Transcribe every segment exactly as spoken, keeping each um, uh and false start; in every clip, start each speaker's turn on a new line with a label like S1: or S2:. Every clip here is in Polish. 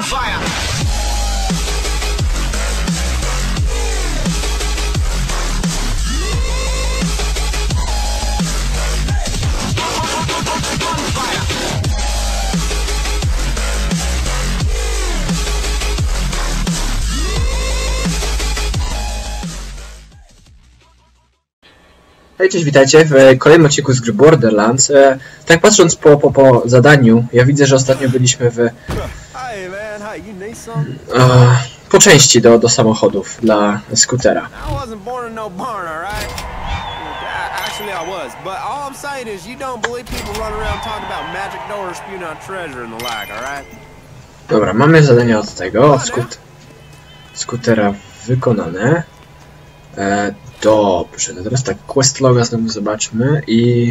S1: Hej, cześć, witajcie w kolejnym odcinku z gry Borderlands. E, tak patrząc po, po, po zadaniu, ja widzę, że ostatnio byliśmy w... E, po części do, do samochodów dla skutera. Dobra, mamy zadanie od tego, od skut skutera wykonane. E, Dobrze, to teraz tak, quest loga znowu zobaczmy i...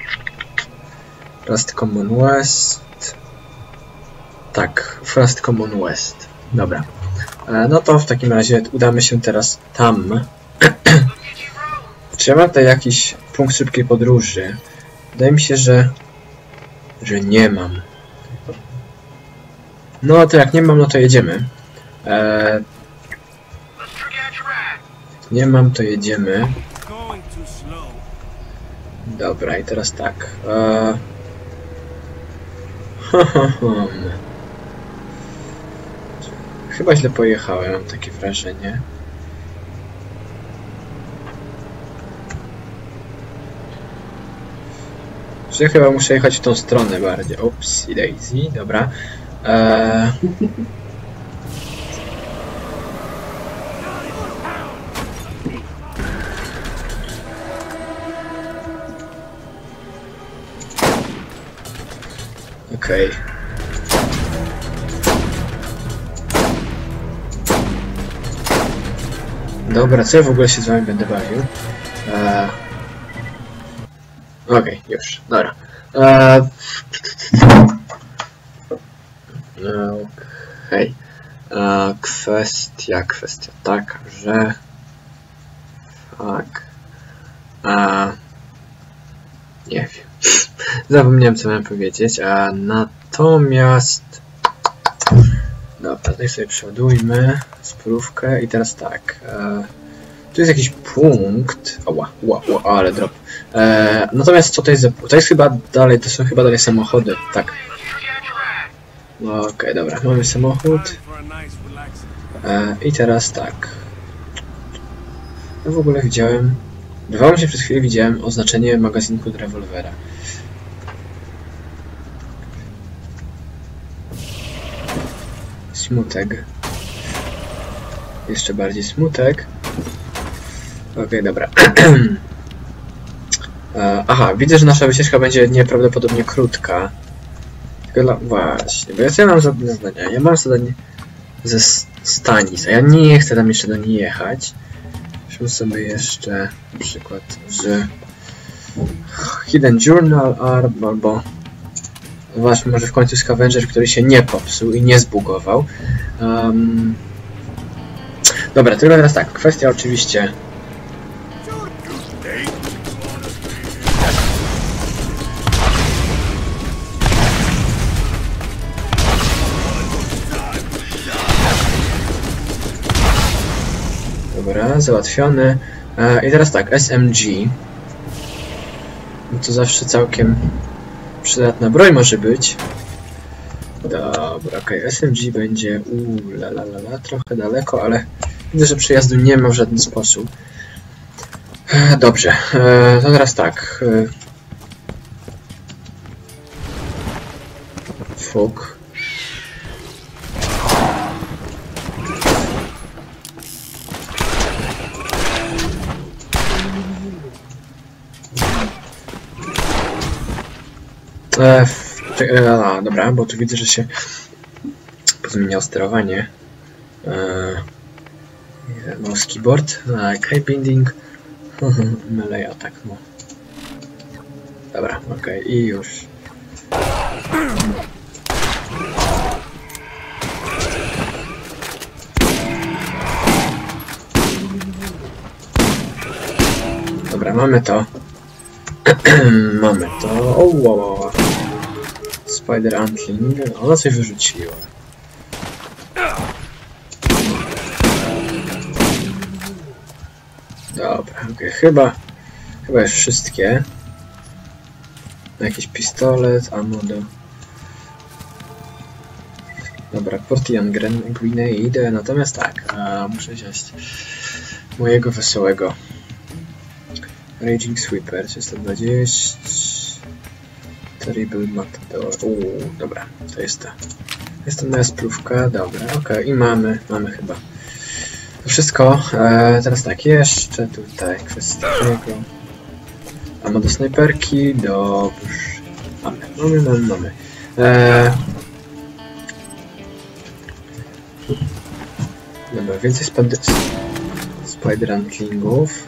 S1: First Common West... Tak, First Common West. Dobra. E, no to w takim razie udamy się teraz tam. Czy ja mam tutaj jakiś punkt szybkiej podróży? Wydaje mi się, że... że nie mam. No to jak nie mam, no to jedziemy. E, Nie mam, to jedziemy. Dobra, i teraz tak. Eee... Chyba źle pojechałem, mam takie wrażenie. Że ja chyba muszę jechać w tą stronę bardziej. Ups, daisy, dobra. Eee... Okej. Okay. Dobra, co ja w ogóle się z wami będę bawił? Eee... Okej, okay, już, dobra. Eee... Okej. Okay. Eee, kwestia, kwestia taka, że... Tak... Eee... Nie wiem. Zapomniałem, co miałem powiedzieć, a natomiast... Dobra, tutaj sobie przeładujmy spróbkę i teraz tak. E, tu jest jakiś punkt. Oła, ła, ła, ale drop. E, natomiast co to jest za... To jest chyba dalej, to są chyba dalej samochody, tak. Okej, okay, dobra, mamy samochód. E, I teraz tak. Ja w ogóle widziałem... Wydawało mi się, przed chwilą widziałem oznaczenie magazynku do rewolwera. Smutek. Jeszcze bardziej smutek. Okej, okay, dobra. Aha, widzę, że nasza wycieczka będzie nieprawdopodobnie krótka. Tylko dla... Właśnie, bo ja co ja mam za zadania? Ja mam zadanie ze stanic, a ja nie chcę tam jeszcze do niej jechać. Weźmy sobie jeszcze na przykład z Hidden Journal albo właśnie może w końcu Scavenger, który się nie popsuł i nie zbugował. Um, dobra, tylko teraz tak, kwestia oczywiście dobra, załatwiony. E, I teraz tak, S M G. No to zawsze całkiem przydatna broń może być. Dobra, okej, okay. S M G będzie uuu, la, la, la, la, trochę daleko, ale widzę, że przejazdu nie ma w żaden sposób. E, dobrze, e, to teraz tak. E, fuk. E, a, dobra, bo tu widzę, że się pozmieniało sterowanie. E, mouse keyboard, key binding, melee attack, no. Dobra, okej, okay, i już. Dobra, mamy to. Mamy to. O, wow, wow. Spider Antling. Ona coś wyrzuciła. Dobra, okej, okay. chyba, chyba już wszystkie. Jakiś pistolet, ammo do... Dobra, Portian Grenade, natomiast tak, a, muszę wziąć mojego wesołego Raging Sweeper, trzysta dwadzieścia, Terrible Matador, uuu, dobra, to jest ta, jest to moja spluwka, dobra, okej, okay. I mamy, mamy chyba to wszystko, e, teraz tak, jeszcze tutaj kwestia tego, ammo do snajperki, dobrze, mamy, mamy, mamy, mamy. E, Dobra, więcej Spider Kingów.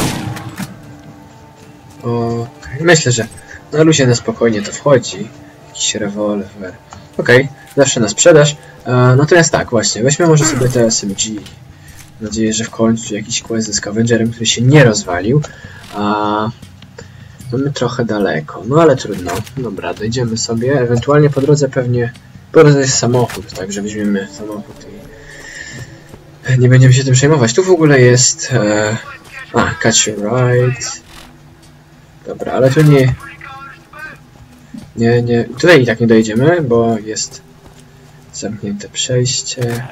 S1: Okej, myślę, że na luzie na spokojnie to wchodzi. Jakiś rewolwer. Okej, okay. Zawsze na sprzedaż. E, natomiast tak, właśnie, weźmy może sobie te S M G. Mam nadzieję, że w końcu jakiś quest ze Scavengerem, który się nie rozwalił. A mamy trochę daleko, no ale trudno. Dobra, dojdziemy sobie. Ewentualnie po drodze pewnie... Po drodze jest samochód, także weźmiemy samochód i nie będziemy się tym przejmować. Tu w ogóle jest... E... A, catch your ride. Dobra, ale tu nie... Nie, nie... Tutaj i tak nie dojedziemy, bo jest zamknięte przejście.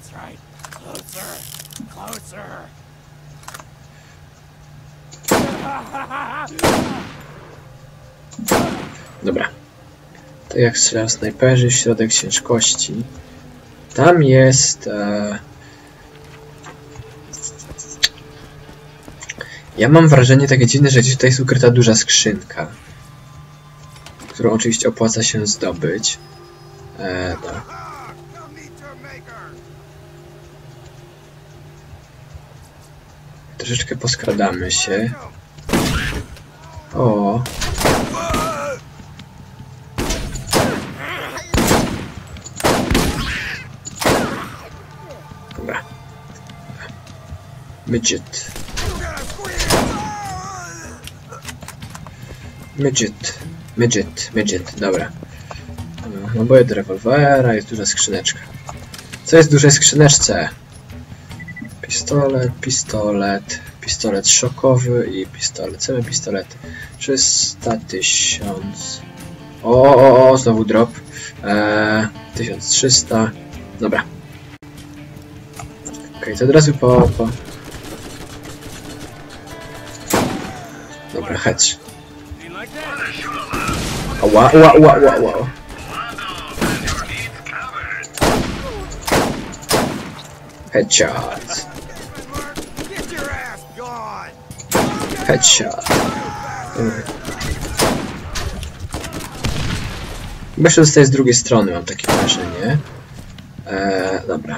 S1: Dobra. To jak strzelają snajperzy, środek ciężkości. Tam jest... E... Ja mam wrażenie takie dziwne, że gdzieś tutaj jest ukryta duża skrzynka, którą oczywiście opłaca się zdobyć. Eee, tak. Troszeczkę poskradamy się. O. Dobra. Midget. Midget, midget, midget, dobra. Naboje do rewolwera, jest duża skrzyneczka. Co jest w dużej skrzyneczce? Pistolet, pistolet, pistolet szokowy i pistolet. Same pistolety. trzysta tysięcy. O, o, o, znowu drop. Eee, tysiąc trzysta. Dobra. Okej, okay, to od razu po, po... Dobra, hedge. Ła, ła, ła, ła, ła. Headshot. Headshot. Chyba się dostaje z drugiej strony, mam takie wrażenie. Eee, dobra.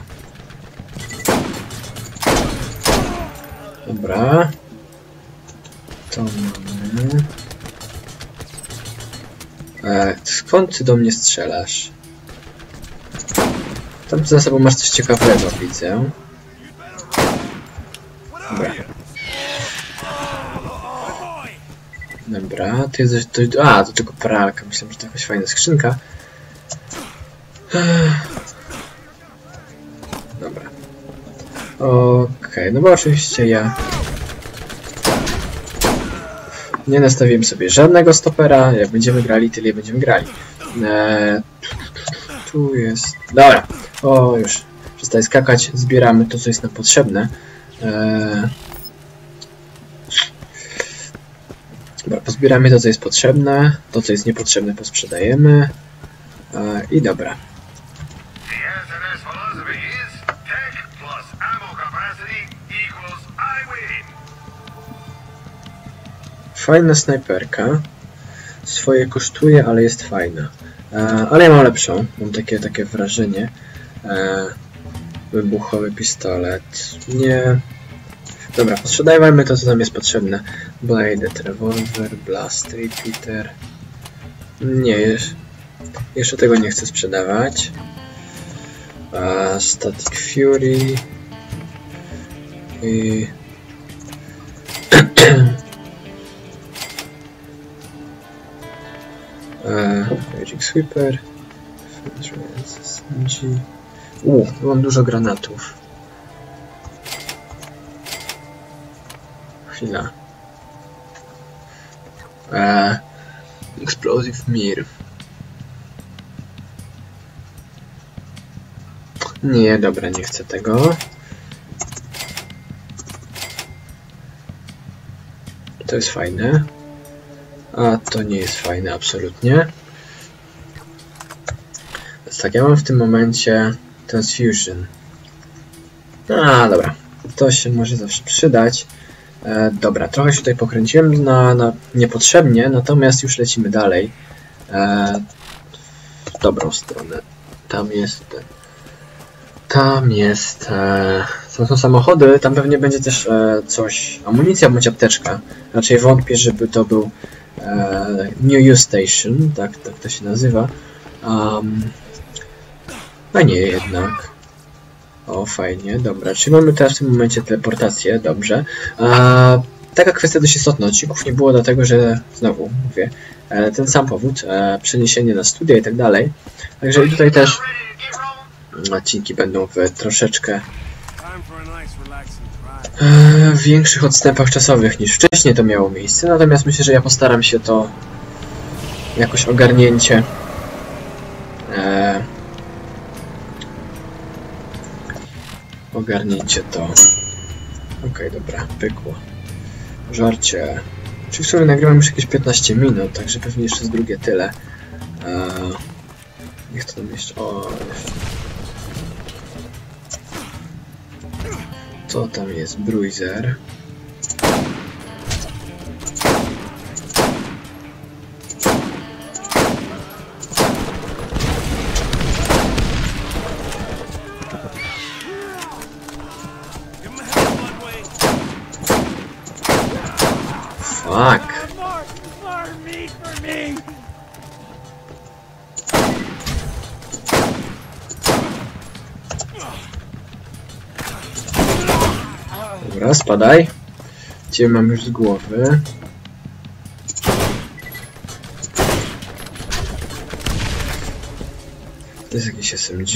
S1: Dobra. To mamy... E, skąd ty do mnie strzelasz? Tam za sobą masz coś ciekawego, widzę. Dobra. Dobra, to jest... To, a, to tylko pralka. Myślałem, że to jakaś fajna skrzynka. Dobra. Okej, okay, no bo oczywiście ja... Nie nastawiłem sobie żadnego stopera. Jak będziemy grali, tyle będziemy grali. Eee, tu jest... Dobra. O, już. Przestaję skakać. Zbieramy to, co jest nam potrzebne. Eee... Dobra, pozbieramy to, co jest potrzebne. To, co jest niepotrzebne, posprzedajemy. Eee, I dobra. Fajna snajperka. Swoje kosztuje, ale jest fajna. E, ale ja mam lepszą. Mam takie, takie wrażenie. E, wybuchowy pistolet. Nie. Dobra, sprzedajmy to, co nam jest potrzebne. Bladed rewolwer, blast repeater. Nie, już, jeszcze tego nie chcę sprzedawać. E, static fury. I... Magic Sweeper. Uuu, mam dużo granatów. chwila. Eee, explosive mir. Nie, dobra, nie chcę tego. To jest fajne. A to nie jest fajne, absolutnie. Więc tak, ja mam w tym momencie transfusion. A, dobra. To się może zawsze przydać. E, dobra, trochę się tutaj pokręciłem na, na niepotrzebnie, natomiast już lecimy dalej. E, w dobrą stronę. Tam jest... Tam jest... E, są, są samochody, tam pewnie będzie też e, coś... Amunicja bądź apteczka. Raczej wątpię, żeby to był e, New Use Station, tak, tak to się nazywa. Um, a nie jednak. O, fajnie, dobra. Czyli mamy teraz w tym momencie teleportację, dobrze. A, taka kwestia dość istotna. Odcinków nie było dlatego, że znowu mówię, e, ten sam powód, e, przeniesienie na studia i tak dalej. Także i tutaj też odcinki będą w troszeczkę e, większych odstępach czasowych niż wcześniej to miało miejsce. Natomiast myślę, że ja postaram się to jakoś ogarnięcie e, Ogarnijcie to. Okej, okay, dobra, pykło. Żarcie. Czyli w sumie nagrywam już jakieś piętnaście minut, także pewnie jeszcze z drugie tyle. Eee, niech to tam jeszcze... O, jeszcze. Co tam jest? Bruiser. Fuck. Dobra, spadaj. Cię mam już z głowy. To jest jakiś S M G.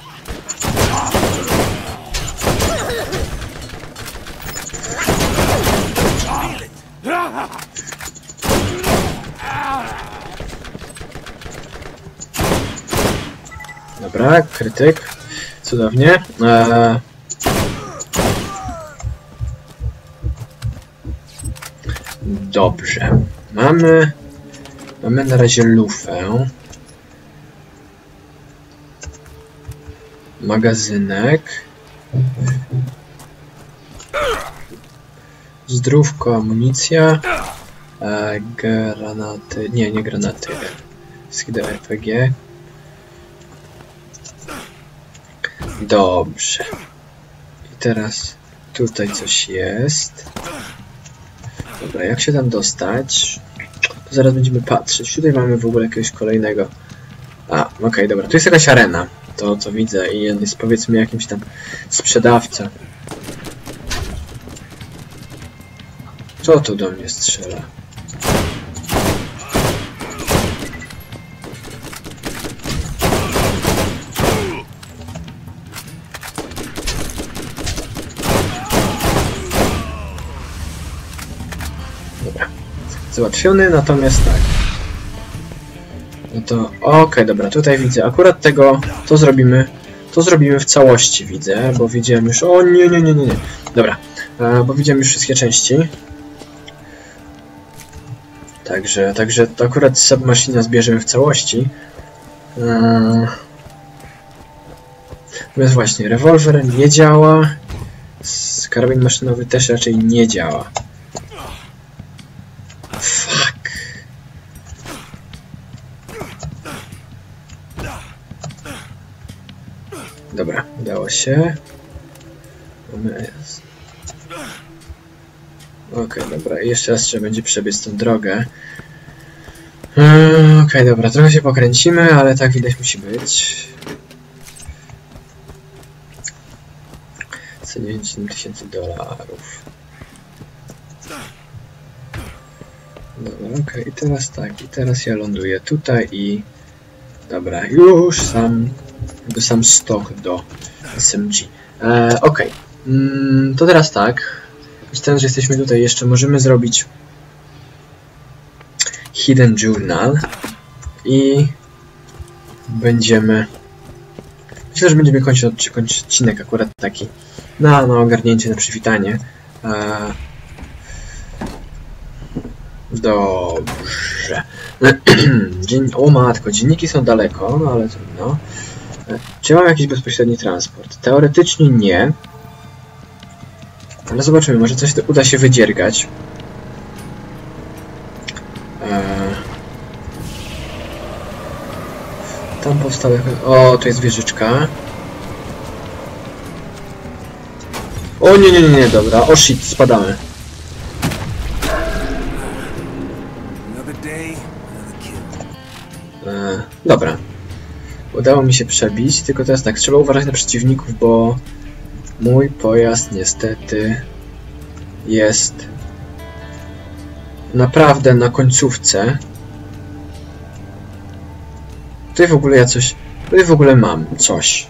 S1: Dobra, krytyk. Cudownie. Eee... Dobrze. Mamy... Mamy na razie lufę. Magazynek. Zdrówko, amunicja. Eee, granaty... Nie, nie granaty. Skidy R P G. Dobrze. I teraz tutaj coś jest. Dobra, jak się tam dostać? To zaraz będziemy patrzeć. Tutaj mamy w ogóle jakiegoś kolejnego... A, okej, okay, dobra. Tu jest jakaś arena. To, co widzę. I on jest, powiedzmy, jakimś tam sprzedawcą. Co tu do mnie strzela? Załatwiony, natomiast tak. No to okej, okay, dobra, tutaj widzę. Akurat tego, to zrobimy, to zrobimy w całości, widzę, bo widziałem już. O nie, nie, nie, nie, nie. Dobra, e, bo widziałem już wszystkie części. Także, także to akurat Submachina zbierzemy w całości. E, natomiast właśnie, rewolwer nie działa. Karabin maszynowy też raczej nie działa. Fuck. Dobra, udało się. Mamy... Okej, okay, dobra, jeszcze raz trzeba będzie przebiec tą drogę. Okej, okay, dobra, trochę się pokręcimy, ale tak widać musi być. Co dziewięć tysięcy dolarów. Dobra, okej, okay. I teraz tak, i teraz ja ląduję tutaj i... Dobra, już sam... jakby sam stok do S M G. E, okej, okay. mm, to teraz tak. Myślę, że jesteśmy tutaj jeszcze, możemy zrobić Hidden Journal i będziemy... Myślę, że będziemy kończyć odcinek akurat taki na, na ogarnięcie, na przywitanie. Eee... Dobrze. Dzien... O matko, dzienniki są daleko, no ale trudno. Czy mam jakiś bezpośredni transport? Teoretycznie nie. Ale zobaczymy, może coś uda się wydziergać. Eee... Tam powstał jakoś... O, tu jest wieżyczka. O nie, nie, nie, nie, dobra. O shit, spadamy. Eee, dobra. Udało mi się przebić, tylko teraz tak, trzeba uważać na przeciwników, bo mój pojazd niestety jest naprawdę na końcówce. Tutaj w ogóle ja coś... Tutaj w ogóle mam coś.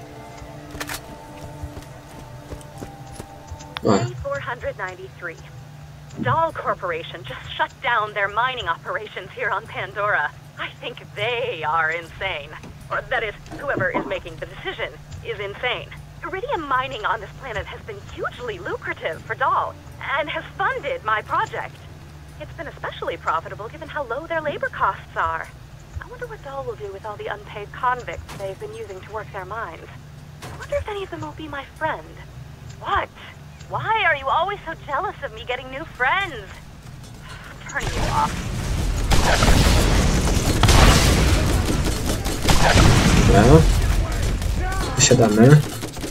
S2: four ninety-three. Dahl Corporation just shut down their mining operations here on Pandora. I think they are insane. Or that is, whoever is making the decision is insane. Iridium mining on this planet has been hugely lucrative for Dahl and has funded my project. It's been especially profitable given how low their labor costs are. I wonder what Dahl will do with all the unpaid convicts they've been using to work their mines. I wonder if any of them will be my friend. What? Why are you always so jealous of me getting new friends? I'm turning you off.
S1: Dobra. Wysiadamy.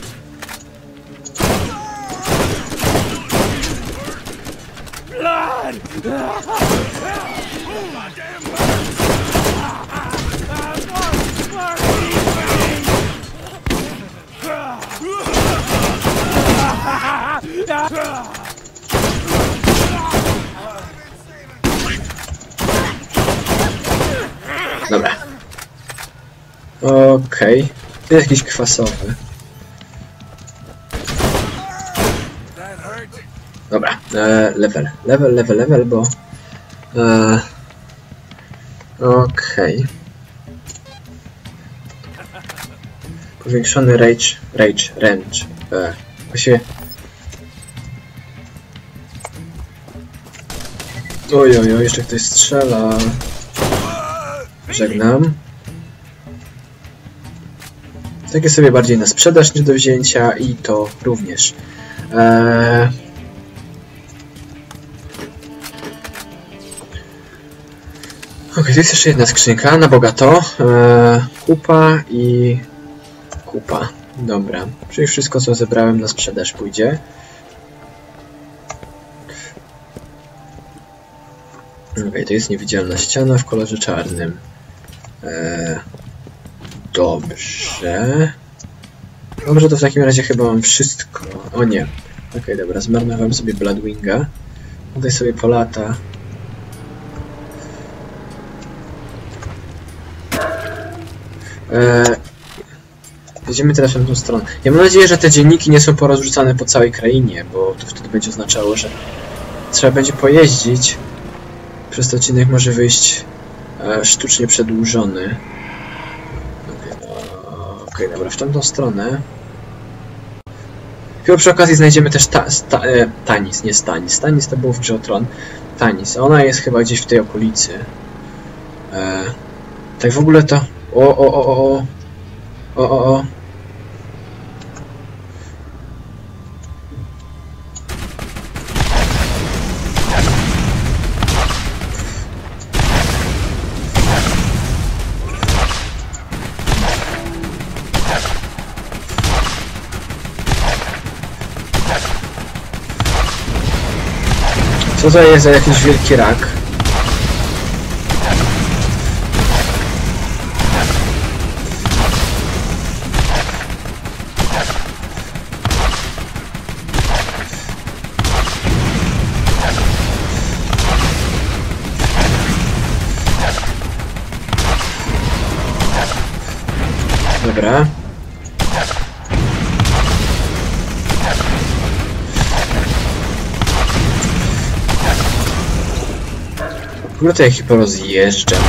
S1: Dobra. Okej. Okay. To jest jakiś kwasowy. Dobra. E, level. Level, level, level, bo... E, Okej. Okay. Powiększony rage, rage, range. E, właściwie... Oj, oj, oj, jeszcze ktoś strzela. Żegnam. Takie sobie bardziej na sprzedaż niż do wzięcia i to również. Eee... Ok, to jest jeszcze jedna skrzynka na bogato. Eee... Kupa i kupa. Dobra, czyli wszystko co zebrałem na sprzedaż pójdzie. Ok, to jest niewidzialna ściana w kolorze czarnym. Eee... Dobrze. Dobrze, to w takim razie chyba mam wszystko. O nie. Okej, okay, dobra, zmarnowałem sobie Bloodwinga. Tutaj sobie polata. Eee, jedziemy teraz w tą stronę. Ja mam nadzieję, że te dzienniki nie są porozrzucane po całej krainie, bo to wtedy będzie oznaczało, że trzeba będzie pojeździć. Przez ten odcinek może wyjść e, sztucznie przedłużony. Okej, okay, dobra, w tamtą stronę. Chyba przy okazji znajdziemy też ta, sta, e, Tanis, nie Stanis. Tanis to był w grze o Tron. Tanis, ona jest chyba gdzieś w tej okolicy. E, tak w ogóle to... O, o, o, o, o, o, o. Co to jest za jakiś wielki rak? Dobra. ogóle to ekipę rozjeżdżam.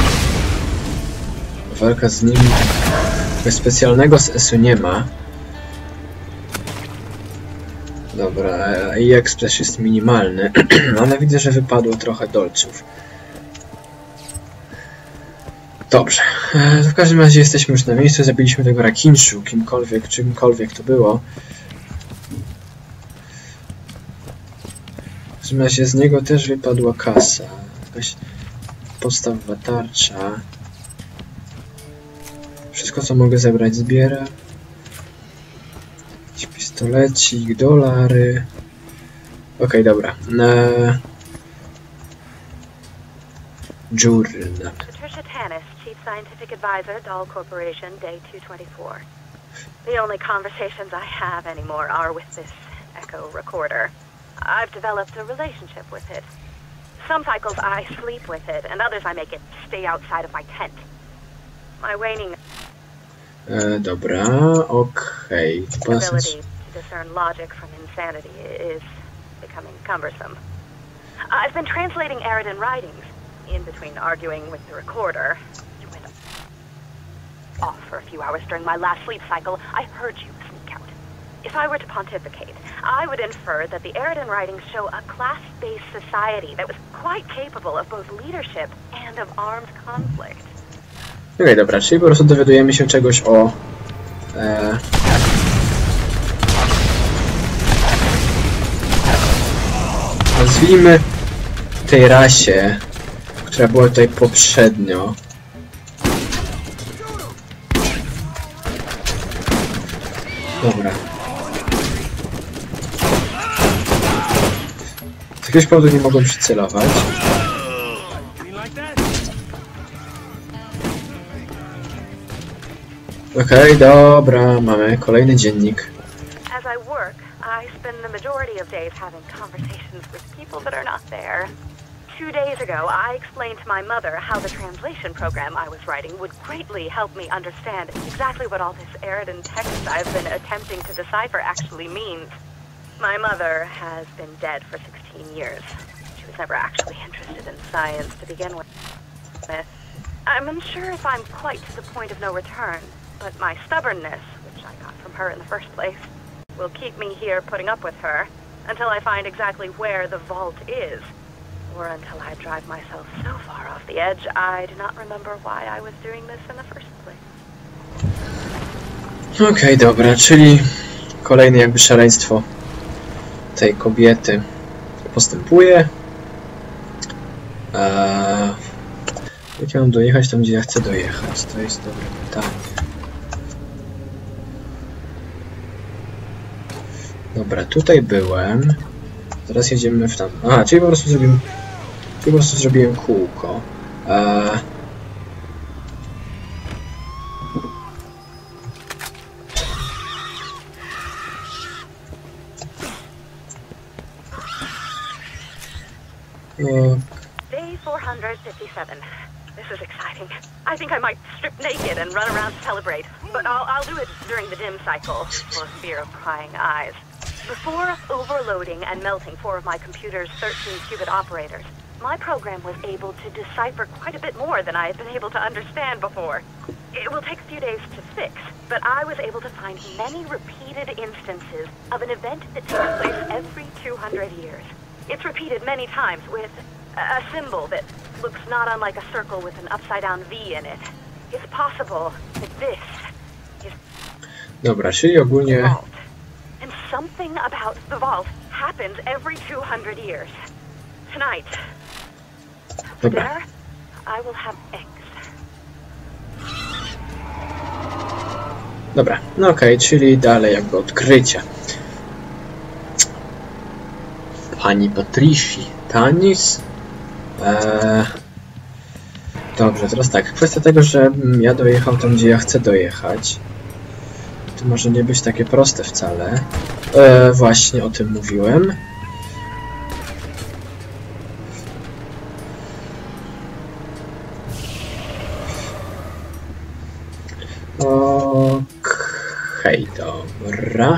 S1: Walka z nimi bez specjalnego sensu nie ma. Dobra, i ekspres jest minimalny, ale widzę, że wypadło trochę dolców. Dobrze, w każdym razie jesteśmy już na miejscu, zabiliśmy tego Rakinshu, kimkolwiek, czymkolwiek to było. W każdym razie z niego też wypadła kasa, jakaś podstawowa tarcza. Wszystko, co mogę zebrać, zbieram. Jakiś pistolecik, dolary. Okej, okay, dobra. Eee... Journal.
S2: Patricia Tanis, Chief Scientific Advisor, Dahl Corporation, Day two twenty-four. The only conversations I have anymore are with this echo recorder. I've developed a relationship with it. Some cycles I sleep with it, and others I make it stay outside of my tent. My waning
S1: e, dobra, okej. Okay.
S2: ability to discern logic from insanity is becoming cumbersome. I've been translating Eridan writings. In between arguing with the recorder, you went off for a few hours during my last sleep cycle. I heard you sneak out. If I were to pontificate, I would infer that the Eridan writings show a class-based society that was quite capable of both leadership and of armed conflict.
S1: Okej, okay, dobra, czyli po prostu dowiadujemy się czegoś o... E... Nazwijmy tej rasie, która była tutaj poprzednio. Dobra. Z jakiegoś powodu nie mogłem przycelować. Okej, okay, dobra, mamy kolejny dziennik.
S2: As I work, I spend the majority of days having conversations with people that are not there. Two days ago, I explained to my mother how the translation program I was writing would greatly help me understand exactly what all this Eridan text I've been attempting to decipher actually means. My mother has been dead for sixteen years. She was never actually interested in science to begin with. I'm unsure if I'm quite to the point of no return, but my stubbornness, which I got from her in the first place, will keep me here putting up with her until I find exactly where the vault is. Or until I drive myself so far off the edge, I do not remember why I was doing this in the first place.
S1: Okej, okay, dobra, czyli kolejne jakby szaleństwo tej kobiety postępuje. Eee, jak ja mam dojechać tam, gdzie ja chcę dojechać? To jest dobre pytanie. Dobra, tutaj byłem. Teraz jedziemy w tam... Aha, czyli po prostu zrobiłem... Czyli po prostu zrobiłem kółko. Eee...
S2: Day four hundred fifty-seven. This is exciting. I think I might strip naked and run around to celebrate, but I'll, I'll do it during the dim cycle, for fear of prying eyes. Before overloading and melting four of my computer's thirteen qubit operators, my program was able to decipher quite a bit more than I had been able to understand before. It will take a few days to fix, but I was able to find many repeated instances of an event that takes place every two hundred years. It's repeated many times with a symbol that looks not unlike a circle with an upside-down V in it. It's possible that this is...
S1: Dobra, czyli ogólnie...
S2: And something about the vault happens every two hundred years. Tonight, for dinner, I will have eggs.
S1: Dobra, no okej, okay, czyli dalej jakby odkrycia. Pani Patricia Tanis. Eee... Dobrze, teraz tak. Kwestia tego, że ja dojechał tam, gdzie ja chcę dojechać. To może nie być takie proste wcale. Eee, właśnie o tym mówiłem. Okej, okay, dobra.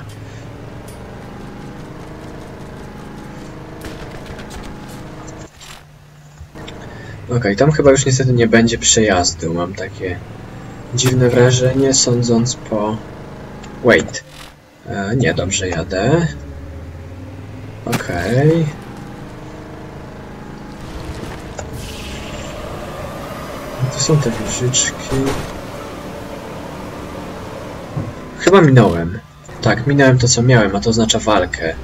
S1: Okej, okay, tam chyba już niestety nie będzie przejazdu. Mam takie dziwne wrażenie, sądząc po... Wait. E, nie, dobrze jadę. Okej. Okay. To są te wieżyczki. Chyba minąłem. Tak, minąłem to, co miałem, a to oznacza walkę.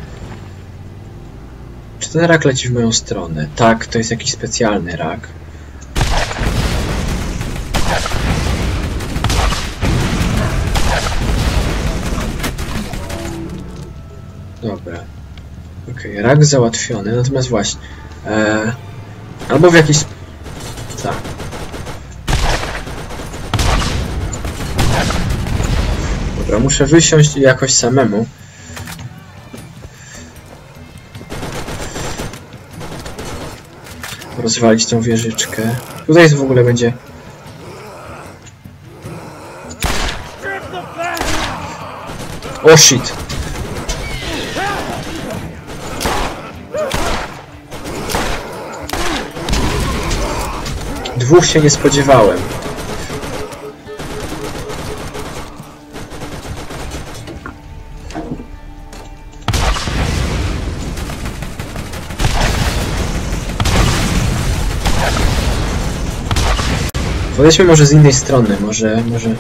S1: Czy ten rak leci w moją stronę? Tak, to jest jakiś specjalny rak. Dobra. Okej, okay, rak załatwiony, natomiast właśnie... E, albo w jakiś... Tak. Dobra, muszę wysiąść i jakoś samemu. Rozwalić tą wieżyczkę. Tutaj jest w ogóle będzie... O shit! Dwóch się nie spodziewałem. Podejdźmy może z innej strony, może, może...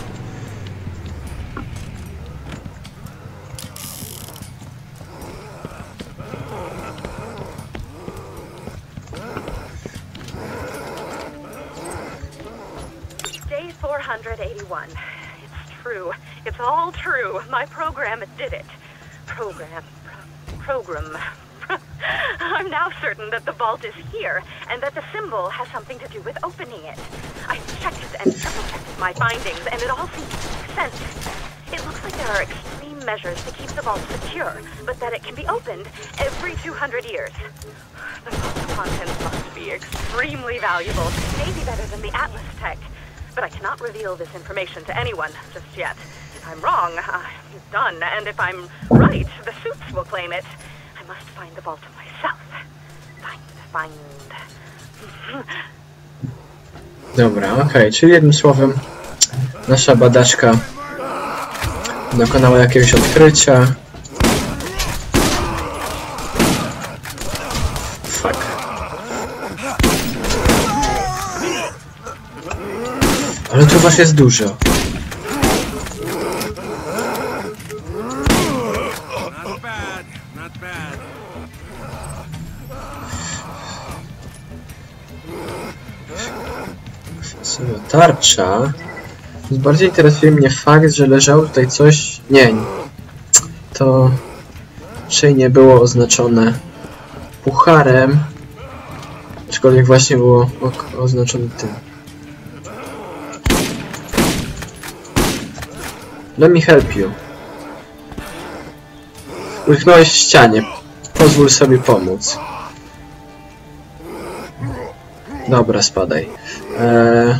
S2: Day four hundred eighty-one. It's true. It's all true. My program did it. Program. Pro program. I'm now certain that the vault is here, and that the symbol has something to do with opening it. I checked and double-checked my findings, and it all seems to make sense. It looks like there are extreme measures to keep the vault secure, but that it can be opened every two hundred years. The vault's contents must be extremely valuable, maybe better than the Atlas tech. But I cannot reveal this information to anyone just yet. If I'm wrong, I'm done, and if I'm right, the suits will claim it. I must find the vault myself. Find, find.
S1: Dobra, okej, okay. Czyli jednym słowem nasza badaczka dokonała jakiegoś odkrycia. Fuck. Ale tu was jest dużo. Tarcza. Bardziej interesuje mnie fakt, że leżało tutaj coś... Nie, to raczej nie było oznaczone pucharem, aczkolwiek właśnie było oznaczone tym. Let me help you. Utknąłeś w ścianie. Pozwól sobie pomóc. Dobra, spadaj. Eee...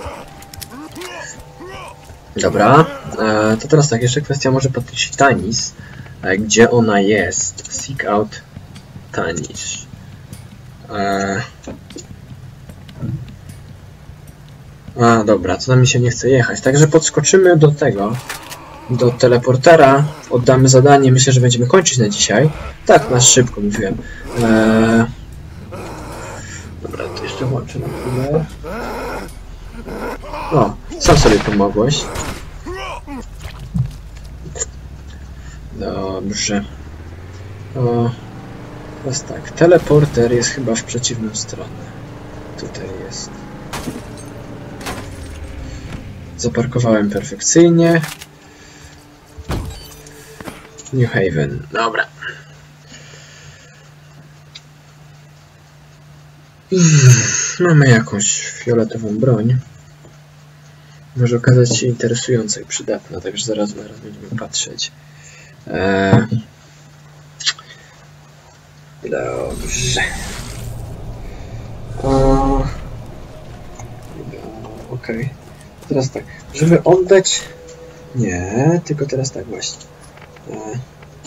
S1: Dobra, eee, to teraz tak, jeszcze kwestia może podnieść Tanis. Eee, gdzie ona jest? Seek out Tanis. Eee... A, dobra, to nam mi się nie chce jechać. Także podskoczymy do tego, do teleportera, oddamy zadanie, myślę, że będziemy kończyć na dzisiaj. Tak, na szybko mówiłem. Eee... Dobra, to jeszcze włączę na chwilę. O, sam sobie pomogłeś. Dobrze. O, teraz tak, teleporter jest chyba w przeciwną stronę. Tutaj jest. Zaparkowałem perfekcyjnie. New Haven. Dobra. Mamy jakąś fioletową broń. Może okazać się interesująca i przydatna, także zaraz, zaraz będziemy patrzeć. Eee... Dobrze. O... Okej. Okay. Teraz tak, żeby oddać... Nie, tylko teraz tak właśnie. Eee...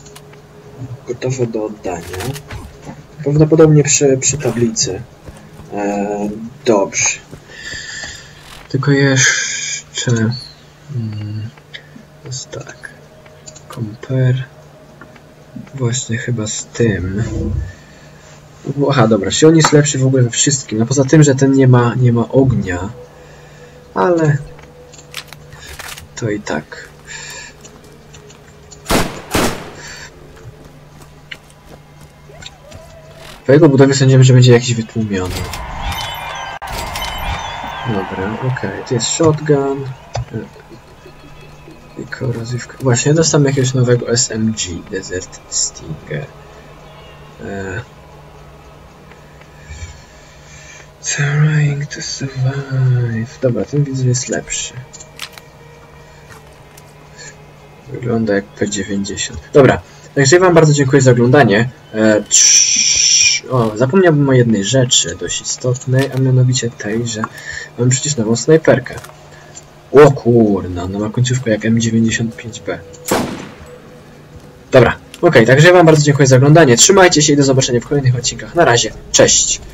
S1: Gotowe do oddania. Prawdopodobnie przy, przy tablicy. E, dobrze. Tylko jeszcze... Hmm, jest tak. Compare. Właśnie chyba z tym. Aha, dobra, czy on jest lepszy w ogóle we wszystkim? No poza tym, że ten nie ma, nie ma ognia. Ale... To i tak. Po jego budowie sądzimy, że będzie jakiś wytłumiony. Dobra, okej, okay. To jest shotgun. I korozywka. Właśnie, dostałem jakiegoś nowego S M G, Desert Stinger. Eee. Trying to survive. Dobra, ten widzę jest lepszy. Wygląda jak P dziewięćdziesiąt. Dobra, także wam bardzo dziękuję za oglądanie. Eee, o, zapomniałbym o jednej rzeczy dość istotnej, a mianowicie tej, że mam przecież nową snajperkę. O kurna, ona ma końcówkę jak M dziewięćdziesiąt pięć B. Dobra, okej, okay, także wam bardzo dziękuję za oglądanie. Trzymajcie się i do zobaczenia w kolejnych odcinkach. Na razie, cześć!